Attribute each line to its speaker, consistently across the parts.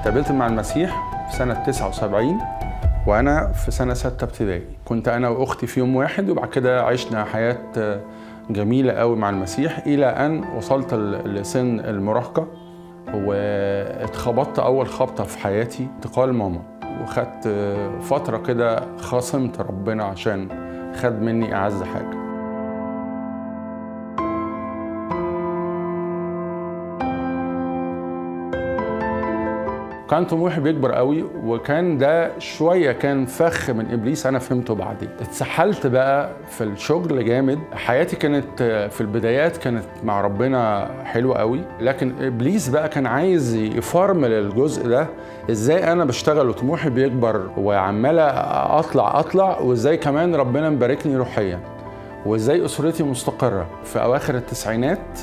Speaker 1: اتقابلت مع المسيح في سنة 79 وأنا في سنة 6 ابتدائي. كنت أنا وأختي في يوم واحد، وبعد كده عشنا حياة جميلة قوي مع المسيح إلى أن وصلت لسن المراهقة، واتخبطت أول خبطة في حياتي انتقال ماما، وخدت فترة كده خاصمت ربنا عشان خد مني أعز حاجة. كان طموحي بيكبر قوي، وكان ده شويه كان فخ من ابليس انا فهمته بعدين. اتسحلت بقى في الشغل جامد. حياتي كانت في البدايات كانت مع ربنا حلوه قوي، لكن ابليس بقى كان عايز يفرمل الجزء ده. ازاي انا بشتغل وطموحي بيكبر وعمال اطلع، وازاي كمان ربنا مباركني روحيا، وازاي اسرتي مستقره. في اواخر التسعينات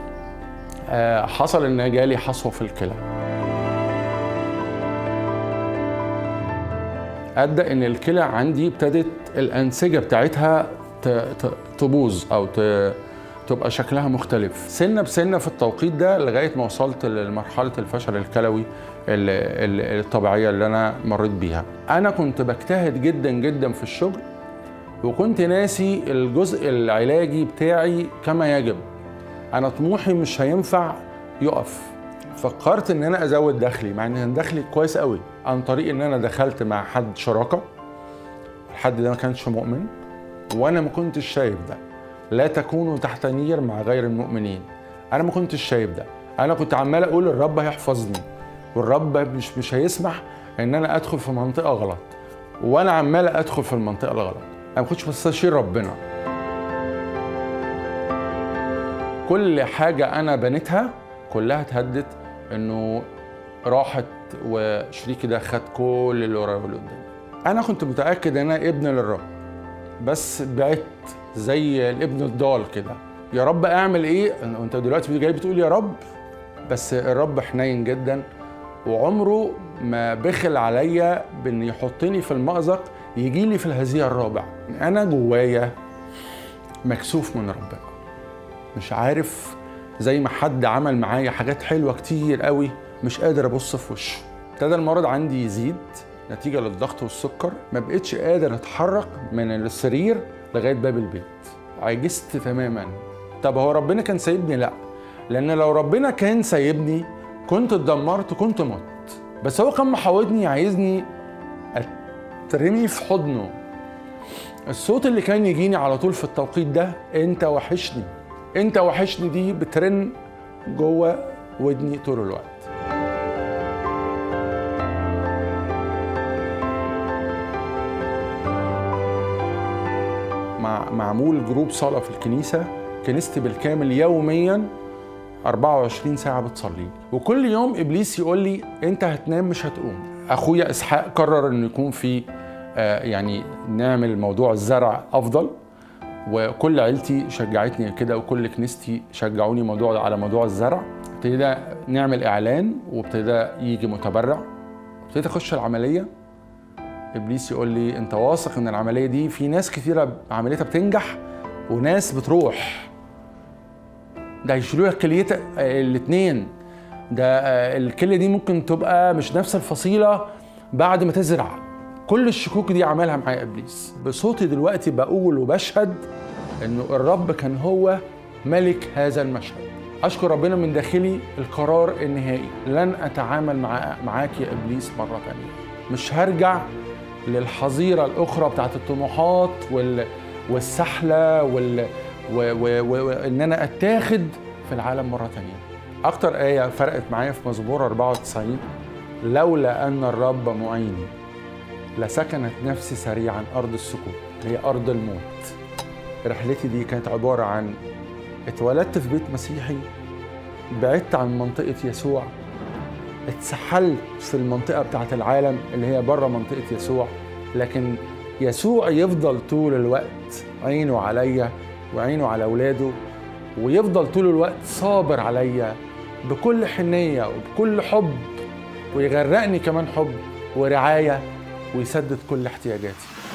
Speaker 1: حصل ان جالي حصوه في الكلى، أدى إن الكلى عندي ابتدت الأنسجة بتاعتها تبوظ أو تبقى شكلها مختلف سنة بسنة في التوقيت ده، لغاية ما وصلت لمرحلة الفشل الكلوي الطبيعية اللي أنا مريت بيها. أنا كنت بجتهد جدا جدا في الشغل، وكنت ناسي الجزء العلاجي بتاعي كما يجب. أنا طموحي مش هينفع يقف. فكرت ان انا ازود دخلي، مع ان دخلي كويس قوي، عن طريق ان انا دخلت مع حد شراكه. الحد ده ما كانش مؤمن، وانا ما كنتش شايف ده. لا تكونوا تحت نير مع غير المؤمنين. انا ما كنتش شايف ده. انا كنت عمال اقول الرب هيحفظني، والرب مش هيسمح ان انا ادخل في منطقه غلط، وانا عمال ادخل في المنطقه الغلط. انا ما كنتش بستشير ربنا. كل حاجه انا بنيتها كلها اتهدت، انه راحت وشريكي ده خد كل اللي ورايا واللي قدامي. انا كنت متاكد ان انا ابن للرب، بس بعدت زي الابن الضال كده. يا رب اعمل ايه؟ انت دلوقتي جاي بتقول يا رب، بس الرب حنين جدا، وعمره ما بخل عليا بان يحطني في المأزق يجي لي في الهزيع الرابع. انا جوايا مكسوف من ربنا، مش عارف، زي ما حد عمل معايا حاجات حلوه كتير قوي مش قادر ابص في وشه. ابتدى المرض عندي يزيد نتيجه للضغط والسكر، ما بقتش قادر اتحرك من السرير لغايه باب البيت. عجزت تماما. طب هو ربنا كان سايبني؟ لا، لان لو ربنا كان سايبني كنت اتدمرت، كنت مت. بس هو كان محاوطني، عايزني اترمي في حضنه. الصوت اللي كان يجيني على طول في التوقيت ده، انت وحشني انت وحشني، دي بترن جوه ودني طول الوقت. معمول جروب صلاة في الكنيسة، كنيستي بالكامل يوميا 24 ساعة بتصلي، وكل يوم إبليس يقول لي أنت هتنام مش هتقوم. أخويا إسحاق قرر إنه يكون في يعني نعمل موضوع الزرع أفضل، وكل عيلتي شجعتني كده، وكل كنيستي شجعوني على موضوع الزرع. ابتدينا نعمل اعلان، وابتدى يجي متبرع، ابتديت اخش العمليه. ابليس يقول لي انت واثق ان العمليه دي في ناس كتيره عمليتها بتنجح وناس بتروح؟ ده هيشيلوا لك كليتك الاثنين، ده الكليه دي ممكن تبقى مش نفس الفصيله بعد ما تزرع. كل الشكوك دي عملها معايا ابليس. بصوتي دلوقتي بقول وبشهد انه الرب كان هو ملك هذا المشهد. اشكر ربنا من داخلي القرار النهائي، لن اتعامل معاك يا ابليس مره ثانيه. مش هرجع للحظيره الاخرى بتاعت الطموحات والسحله وان انا اتاخد في العالم مره ثانيه. اكتر ايه فرقت معايا في مزمور 94، لولا ان الرب معيني لسكنت نفسي سريعا أرض السكوت، هي أرض الموت. رحلتي دي كانت عبارة عن اتولدت في بيت مسيحي، بعدت عن منطقة يسوع، اتسحلت في المنطقة بتاعت العالم اللي هي بره منطقة يسوع، لكن يسوع يفضل طول الوقت عينه عليا وعينه على أولاده، ويفضل طول الوقت صابر عليا بكل حنية وبكل حب، ويغرقني كمان حب ورعاية، ويسدد كل احتياجاتي.